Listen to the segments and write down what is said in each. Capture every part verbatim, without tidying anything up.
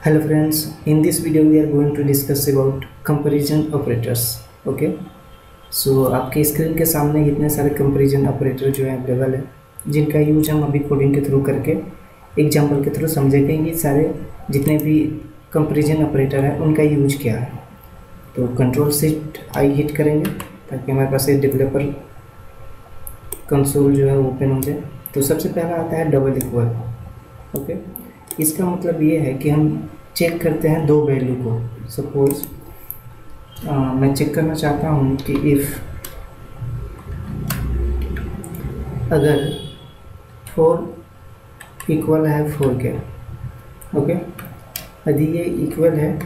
Hello friends, in this video we are going to discuss about comparison operators. Okay, so आपके screen के सामने इतने सारे comparison operator जो है अवेलेबल है, जिनका यूज हम अभी कोडिंग के थ्रू करके एग्जांपल के थ्रू समझेंगे। ये सारे जितने भी कंपैरिजन ऑपरेटर है उनका यूज क्या है। तो कंट्रोल शिफ्ट आई हिट करेंगे ताकि हमारे पास एक डेवलपर कंसोल जो है ओपन हो जाए। तो सबसे पहला आता है डबल इक्वल। ओके, इसका मतलब ये है कि हम चेक करते हैं दो वैल्यू को। सपोज मैं चेक करना चाहता हूँ कि इफ़ अगर फोर इक्वल है फोर के, ओके, यदि ये इक्वल है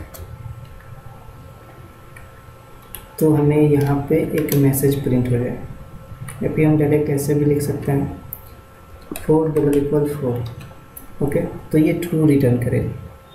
तो हमें यहाँ पे एक मैसेज प्रिंट हो जाए, या फिर हम डायरेक्ट ऐसे भी लिख सकते हैं four double equal four. Okay, तो ये ट्रू रिटर्न करेगा।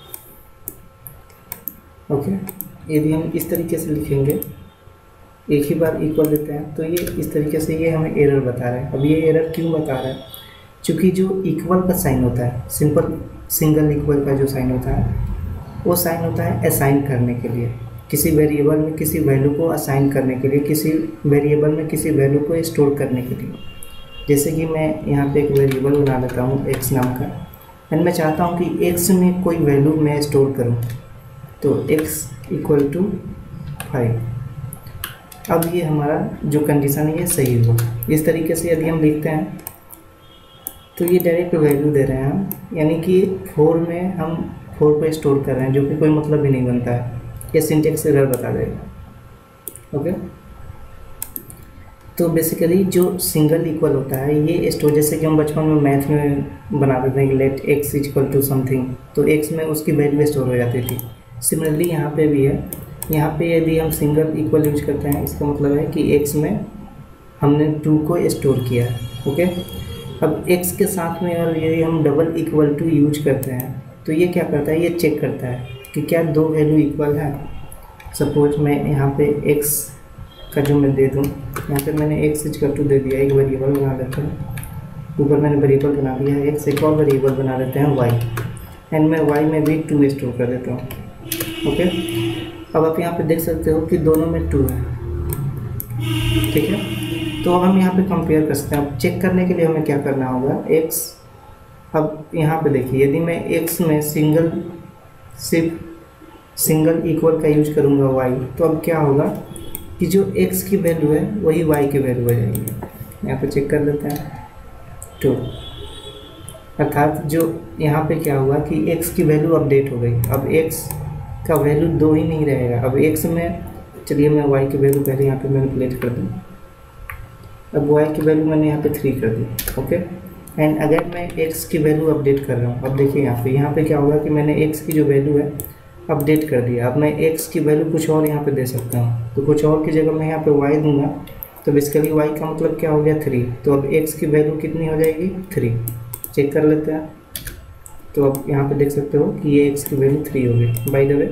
ओके, यदि हम इस तरीके से लिखेंगे, एक ही बार इक्वल देते हैं, तो ये इस तरीके से ये हमें एरर बता रहा है। अब ये एरर क्यों बता रहा है? क्योंकि जो इक्वल का साइन होता है, सिंपल सिंगल इक्वल का जो साइन होता है, वो साइन होता है असाइन करने के लिए, किसी वेरिएबल में किसी वैल्यू को असाइन करने के लिए, किसी वेरिएबल में किसी वैल्यू को स्टोर करने के लिए। जैसे कि मैं यहाँ पे एक वेरिएबल बना लेता हूँ एक्स नाम का, एंड मैं चाहता हूँ कि एक्स में कोई वैल्यू मैं स्टोर करूँ, तो x इक्वल टू फाइव। अब ये हमारा जो कंडीशन है ये सही होगा। इस तरीके से यदि हम लिखते हैं तो ये डायरेक्ट वैल्यू दे रहे हैं हम, यानी कि फोर में हम फोर को स्टोर कर रहे हैं, जो कि कोई मतलब ही नहीं बनता है। ये सिंटेक्स एरर बता देगा। ओके, तो बेसिकली जो सिंगल इक्वल होता है ये स्टोर, जैसे कि हम बचपन में मैथ में बना देते हैं कि let x equal to something, तो एक्स में उसकी वैल्यू स्टोर हो जाती थी। सिमिलरली यहाँ पे भी है। यहाँ पे यदि हम सिंगल इक्वल यूज करते हैं, इसका मतलब है कि x में हमने टू को स्टोर किया है। ओके, अब x के साथ में और यदि हम डबल इक्वल टू यूज करते हैं तो ये क्या करता है, ये चेक करता है कि क्या दो वैल्यू इक्वल है। सपोज मैं यहाँ पे x का जो मैं दे दूँ, यहाँ पे मैंने x इक्वल टू दे दिया, एक वेरिएबल बना लेते हैं। ऊपर मैंने वेरिएबल बना दिया है x, एक और वेरिएबल बना लेते हैं y, एंड मैं y में भी टू स्टोर कर देता हूँ। ओके, अब आप यहाँ पे देख सकते हो कि दोनों में टू है। ठीक है, तो अब हम यहाँ पे कंपेयर कर सकते हैं। अब चेक करने के लिए हमें क्या करना होगा, x, अब यहाँ पे देखिए, यदि मैं x में सिंगल सिर्फ सिंगल इक्वल का यूज करूँगा y, तो अब क्या होगा कि जो x की वैल्यू है वही y की वैल्यू हो जाएगी। यहाँ पे चेक कर लेते हैं, टू, अर्थात जो यहाँ पे क्या हुआ कि x की वैल्यू अपडेट हो गई। अब x का वैल्यू दो ही नहीं रहेगा। अब x में, चलिए मैं y की वैल्यू पहले यहाँ पे मैनिपुलेट कर दूँ। अब y की वैल्यू मैंने यहाँ पे थ्री कर दी। ओके, एंड अगर मैं x की वैल्यू अपडेट कर रहा हूँ, अब देखिए यहाँ पे यहाँ पे क्या होगा कि मैंने x की जो वैल्यू है अपडेट कर दिया। अब मैं x की वैल्यू कुछ और यहाँ पे दे सकता हूँ, तो कुछ और की जगह मैं यहाँ पे y दूंगा, तो बेसिकली y का मतलब क्या हो गया, थ्री। तो अब x की वैल्यू कितनी हो जाएगी, थ्री। चेक कर लेते हैं, तो अब यहाँ पे देख सकते हो कि ये x की वैल्यू थ्री हो गई। By the way,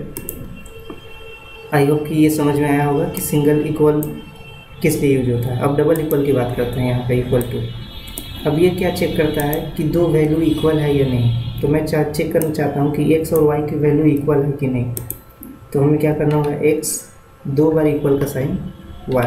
I hope कि ये समझ में आया होगा कि सिंगल इक्वल किस लिए यूज होता है। अब डबल इक्वल की बात करते हैं, यहाँ पे इक्वल टू। अब ये क्या चेक करता है कि दो वैल्यू इक्वल है या नहीं। तो मैं चाह चेक करना चाहता हूँ कि x और y की वैल्यू इक्वल है कि नहीं। तो हमें क्या करना होगा, x दो बार इक्वल का साइन y।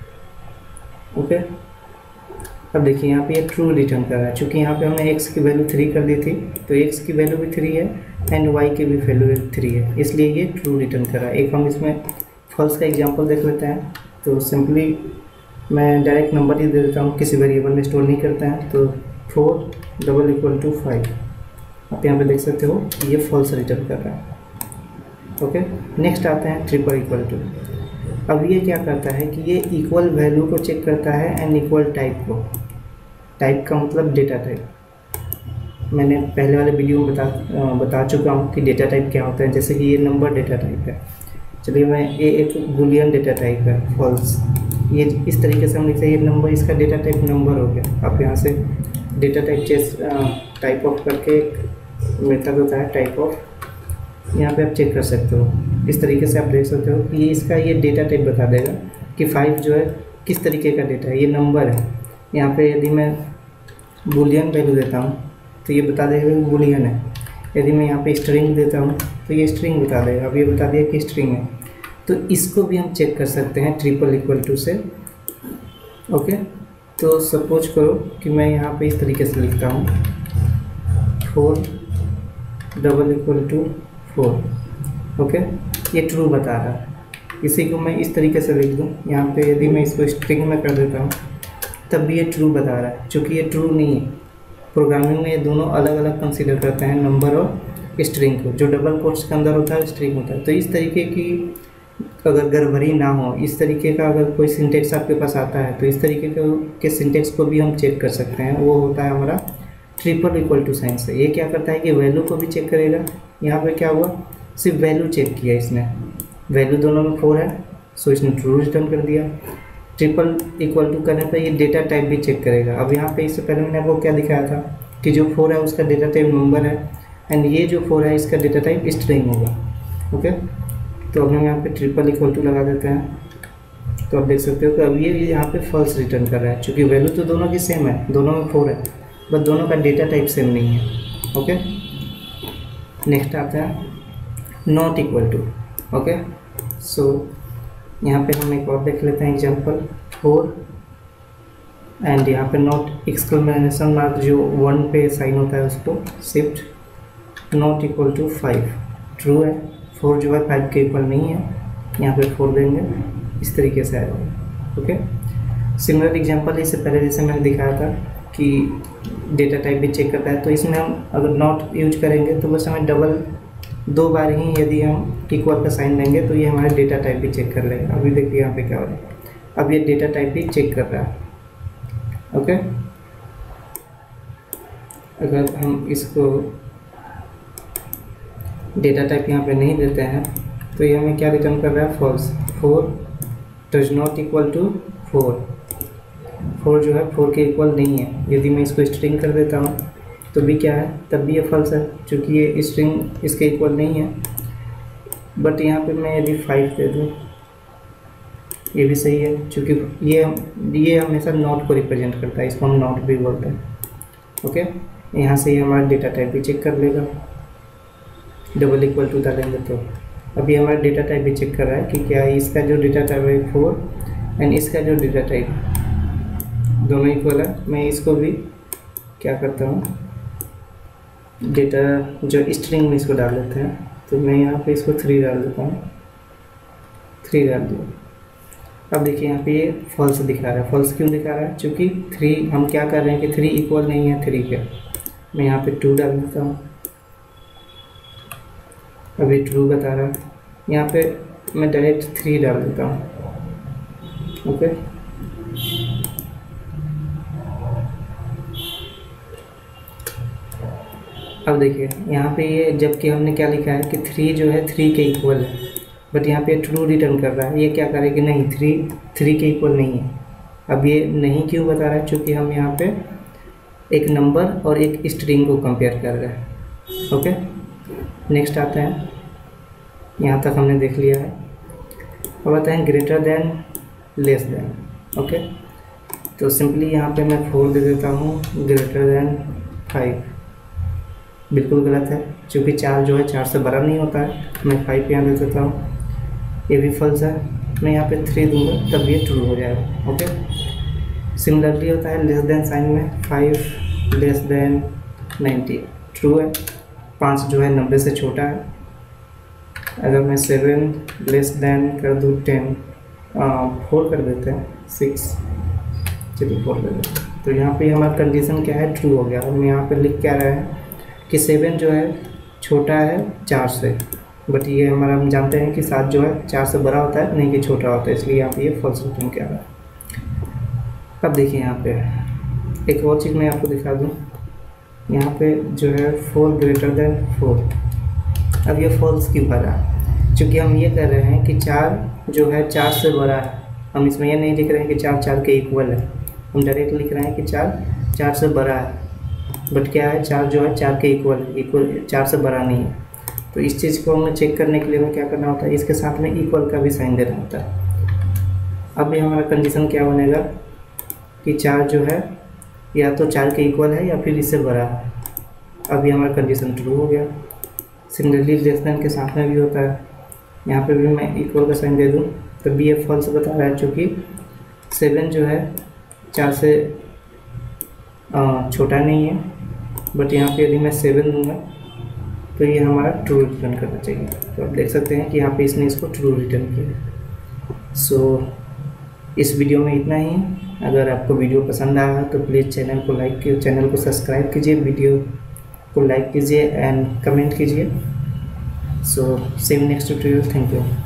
ओके, अब देखिए यहाँ पे ये ट्रू रिटर्न कर रहा है, चूँकि यहाँ पे हमने x की वैल्यू थ्री कर दी थी, तो x की वैल्यू भी थ्री है एंड y की भी वैल्यू थ्री है, इसलिए ये ट्रू रिटर्न कर रहा है। एक हम इसमें फॉल्स का एग्जांपल देख लेते हैं। तो सिंपली मैं डायरेक्ट नंबर ही दे देता हूँ, किसी वेरिएबल में स्टोर नहीं करता है। तो four double equal to five, आप यहाँ पे देख सकते हो ये फॉल्स रिटर्न कर रहा है। ओके, नेक्स्ट आते हैं ट्रिपल इक्वल टू। अब ये क्या करता है कि ये इक्वल वैल्यू को चेक करता है एंड इक्वल टाइप को। टाइप का मतलब डेटा टाइप। मैंने पहले वाले वीडियो में बता बता चुका हूँ कि डेटा टाइप क्या होता है। जैसे कि ये नंबर डेटा टाइप है, चलिए मैं ये एक बूलियन डेटा टाइप है, फॉल्स। ये इस तरीके से हम लिखते हैं, ये नंबर, इसका डेटा टाइप नंबर हो गया। आप यहाँ से डेटा टाइप चेस टाइप ऑफ करके एक मेथड होता है टाइप ऑफ, यहाँ पे आप चेक कर सकते हो। इस तरीके से आप देख सकते हो कि ये इसका ये डेटा टाइप बता देगा कि फाइव जो है किस तरीके का डेटा है, ये नंबर है। यहाँ पे यदि मैं बूलियन वैल्यू देता हूँ तो ये बता देगा कि बूलियन है। यदि मैं यहाँ पे स्ट्रिंग देता हूँ तो ये स्ट्रिंग बता देगा। अब ये बता दिया कि स्ट्रिंग है, तो इसको भी हम चेक कर सकते हैं ट्रिपल इक्वल टू से। ओके, तो सपोज करो कि मैं यहाँ पे इस तरीके से लिखता हूँ four double equal to four. Okay, ये ट्रू बता रहा है। इसी को मैं इस तरीके से लिख दूँ यहाँ पे, यदि मैं इसको स्ट्रिंग में कर देता हूँ तब भी ये ट्रू बता रहा है, चूँकि ये ट्रू नहीं है। प्रोग्रामिंग में ये दोनों अलग अलग कंसीडर करते हैं, नंबर और स्ट्रिंग को। जो डबल कोट्स के अंदर होता है स्ट्रिंग होता है। तो इस तरीके की अगर गड़बड़ी ना हो, इस तरीके का अगर कोई सिंटेक्स आपके पास आता है तो इस तरीके के सिंटेक्स को भी हम चेक कर सकते हैं। वो होता है हमारा ट्रिपल इक्वल टू साइन से। ये क्या करता है कि वैल्यू को भी चेक करेगा। यहाँ पे क्या हुआ, सिर्फ वैल्यू चेक किया इसने, वैल्यू दोनों में फोर है, सो इसने ट्रू रिटर्न कर दिया। ट्रिपल इक्वल टू करने पर ये डेटा टाइप भी चेक करेगा। अब यहाँ पे इससे पहले मैंने आपको क्या दिखाया था कि जो फोर है उसका डेटा टाइप नंबर है, एंड ये जो फोर है इसका डेटा टाइप स्ट्रिंग होगा। ओके, तो अब हम यहाँ पे ट्रिपल इक्वल टू लगा देते हैं। तो आप देख सकते हो कि अब ये यहाँ पे फॉल्स रिटर्न कर रहा है, क्योंकि वैल्यू तो दोनों की सेम है, दोनों में फोर है, बट दोनों का डेटा टाइप सेम नहीं है। ओके, नेक्स्ट आता है not equal to. Okay, so यहाँ पे हम एक और देख लेते हैं एग्जांपल फोर, एंड यहाँ पे नॉट एक्सक्लेमेशन मार्क जो वन पे साइन होता है उसको shift not equal to five. True है, फोर जो है फाइव के इक्वल नहीं है, यहाँ पे फोर देंगे, इस तरीके से आएगा। ओके, सिमिलर एग्जांपल इससे पहले जैसे मैंने दिखाया था कि डेटा टाइप भी चेक करता है, तो इसमें हम अगर नॉट यूज करेंगे तो बस हमें डबल दो बार ही यदि हम इक्वल का साइन देंगे तो ये हमारा डेटा टाइप भी चेक कर लेगा। अभी देखिए यहाँ पे क्या हो रहा है, अब ये डेटा टाइप भी चेक कर रहा है। ओके, अगर हम इसको डेटा टाइप यहाँ पे नहीं देते हैं तो ये हमें क्या रिटर्न कर रहा है, false. Four does not equal to four, four जो है फोर के इक्वल नहीं है। यदि मैं इसको स्ट्रिंग कर देता हूँ तो भी क्या है, तब भी ये फॉल्स है, क्योंकि ये स्ट्रिंग इसके इक्वल नहीं है। बट यहाँ पे मैं यदि फाइव दे दूँ ये भी सही है, क्योंकि ये ये हमेशा नॉट को रिप्रेजेंट करता है, इसको हम नॉट भी बोलते हैं। ओके, यहाँ से ये हमारा डेटा टाइप भी चेक कर लेगा, डबल इक्वल टू डालेंगे तो अभी हमारा डेटा टाइप भी चेक कर रहा है कि क्या इसका जो डेटा टाइप है फोर एंड इसका जो डेटा टाइप दोनों इक्वल है। मैं इसको भी क्या करता हूँ, डेटा जो स्ट्रिंग में इसको डाल देते हैं, तो मैं यहाँ पे इसको थ्री डाल देता हूँ, थ्री डाल दिया। अब देखिए यहाँ पे ये फॉल्स दिखा रहा है। फॉल्स क्यों दिखा रहा है, क्योंकि थ्री हम क्या कर रहे हैं कि थ्री इक्वल नहीं है थ्री के। मैं यहाँ पे टू डाल देता हूँ, अभी ट्रू बता रहा है। यहाँ पे मैं डायरेक्ट थ्री डाल देता हूँ। ओके, अब देखिए यहाँ पे ये जबकि हमने क्या लिखा है कि थ्री जो है थ्री के इक्वल है, बट यहाँ पे ट्रू रिटर्न कर रहा है। ये क्या करे कि नहीं, थ्री थ्री के इक्वल नहीं है। अब ये नहीं क्यों बता रहा है, क्योंकि हम यहाँ पे एक नंबर और एक स्ट्रिंग को कंपेयर कर रहे हैं। ओके, नेक्स्ट आते हैं, यहाँ तक हमने देख लिया है। अब आते हैं greater than less than. Okay, तो सिंपली यहाँ पे मैं फोर दे देता हूँ, ग्रेटर देन फाइव। बिल्कुल गलत है, क्योंकि चार जो है चार से बड़ा नहीं होता है। मैं फाइव यहाँ दे देता हूँ, ये भी फॉल्स है। मैं यहाँ पे थ्री दूंगा तब ये ट्रू हो जाएगा। ओके, सिमिलरली होता है लेस देन साइन में, five less than ninety true है। पाँच जो है नब्बे से छोटा है। अगर मैं सेवन लेस देन कर दूँ टेन, फोर कर देते हैं, सिक्स, चलिए फोर कर देते हैं, तो यहाँ पे हमारा कंडीशन क्या है, ट्रू हो गया। हम यहाँ पे लिख क्या रहे हैं कि सेवन जो है छोटा है चार से, बट ये हमारा हम जानते हैं कि सात जो है चार से बड़ा होता है, नहीं कि छोटा होता है, इसलिए यहाँ पे ये फॉल्स रिटर्न किया रहा है। अब देखिए यहाँ पे एक और चीज़ मैं आपको दिखा दूँ, यहाँ पे जो है फोर ग्रेटर देन फोर। अब ये फॉल्स क्यों कर रहा है, क्योंकि हम ये कर रहे हैं कि चार जो है चार से बड़ा है। हम इसमें ये नहीं लिख रहे हैं कि चार चार के इक्वल है, हम डायरेक्ट लिख रहे हैं कि चार चार से बड़ा है। बट क्या है, चार जो है चार के इक्वल इक्वल चार से बड़ा नहीं है। तो इस चीज़ को हमें चेक करने के लिए हमें क्या करना होता है, इसके साथ में इक्वल का भी साइन देना होता है। अब ये हमारा कंडीशन क्या बनेगा कि चार जो है या तो चार के इक्वल है या फिर इससे बड़ा है। अभी हमारा कंडीशन ट्रू हो गया। सिमिलरली लेस देन के साथ में भी होता है। यहाँ पे भी मैं इक्वल का साइन दे दूँ तो बी ए फॉल्स बता रहा है, चूँकि सेवन जो है चार से छोटा नहीं है। बट यहाँ पे यदि मैं सेवन दूँगा तो ये हमारा ट्रू रिटर्न करना चाहिए। तो आप देख सकते हैं कि यहाँ पे इसने इसको ट्रू रिटर्न किया। सो so, इस वीडियो में इतना ही। अगर आपको वीडियो पसंद आया तो प्लीज़ चैनल को लाइक कीजिए, चैनल को सब्सक्राइब कीजिए, वीडियो को लाइक कीजिए एंड कमेंट कीजिए। So see you next tutorial. Thank you.